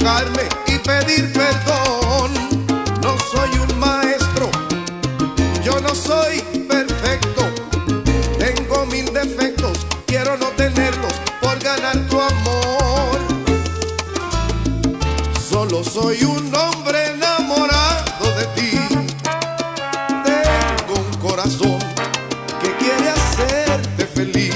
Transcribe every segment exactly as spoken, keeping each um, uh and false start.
equivocarme y pedir perdón. No soy un maestro, yo no soy perfecto, tengo mil defectos, quiero no tenerlos por ganar tu amor. Solo soy un hombre enamorado de ti, tengo un corazón que quiere hacerte feliz.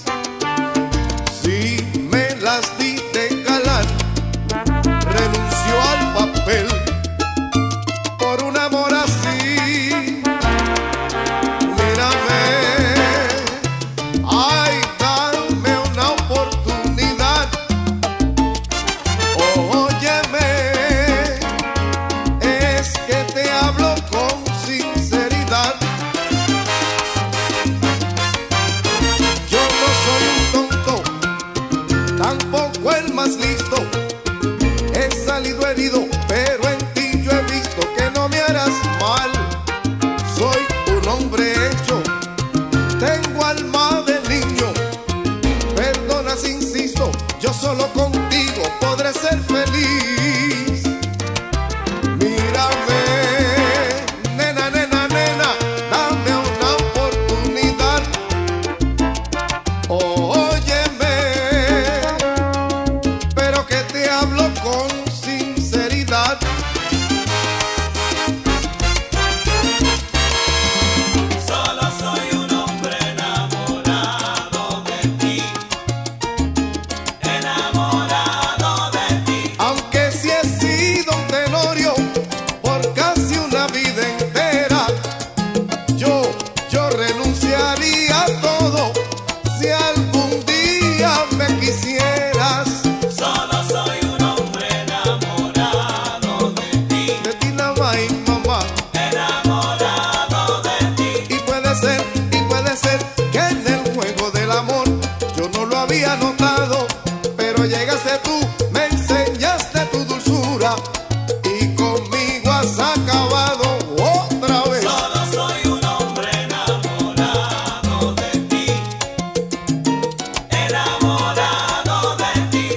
Si me las di de galán, renuncio al papel por un amor así. Mírame, ay, dame una oportunidad. Óyeme, es que te hablo con sinceridad. Yo no soy un tonto, tampoco el más listo. He salido herido, pero en ti yo he visto que no me harás mal. Soy un hombre hecho, tengo alma de niño. Perdona si insisto, yo solo contigo podré ser feliz. Mírame, nena, nena, nena, dame una oportunidad. Óyeme, pero que te hablo con sinceridad. Solo soy un hombre enamorado de ti, enamorado de ti. Aunque si he sido un tenorio por casi una vida entera, yo, yo renunciaría a todo si algún día me quisieras. Solo soy un hombre enamorado de ti, De ti nada más, y mamá. enamorado de ti. Y puede ser, y puede ser que en el juego del amor yo no lo había notado, pero llegaste tú, me enseñaste tu dulzura y conmigo has acabado otra vez. Solo soy un hombre enamorado de ti, enamorado de ti.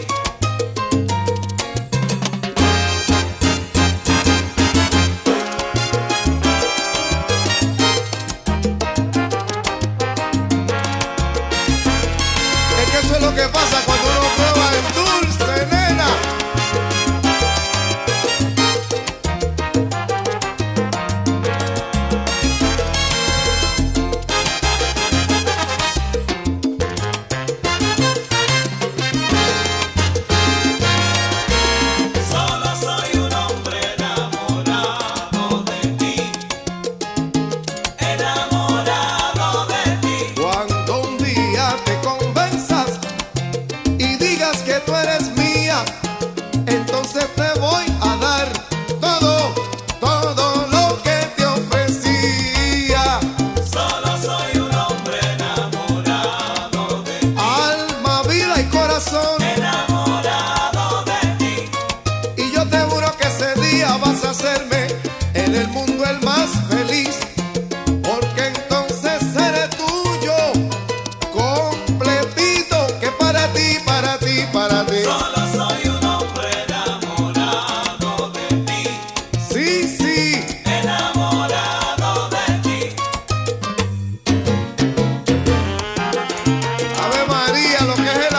Es que eso es lo que pasa cuando uno prueba el dulce, nena. Solo soy un hombre enamorado de ti, enamorado de ti. Cuando un día te convenzas y digas que tú eres mía, entonces te voy a dar todo, todo lo que te ofrecía. Solo soy un hombre enamorado de ti, Alma, vida y corazón. enamorado de ti. Y yo te juro que ese día vas a hacerme en el mundo el más feliz, porque entonces seré tuyo, completito, que para ti, para ti, para ti. Solo soy un hombre enamorado de ti, Sí, sí. enamorado de ti. Ave María, lo que es el